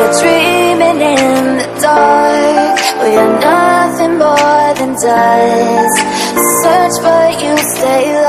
We're dreaming in the dark. We are nothing more than dust. Search but you stay lost.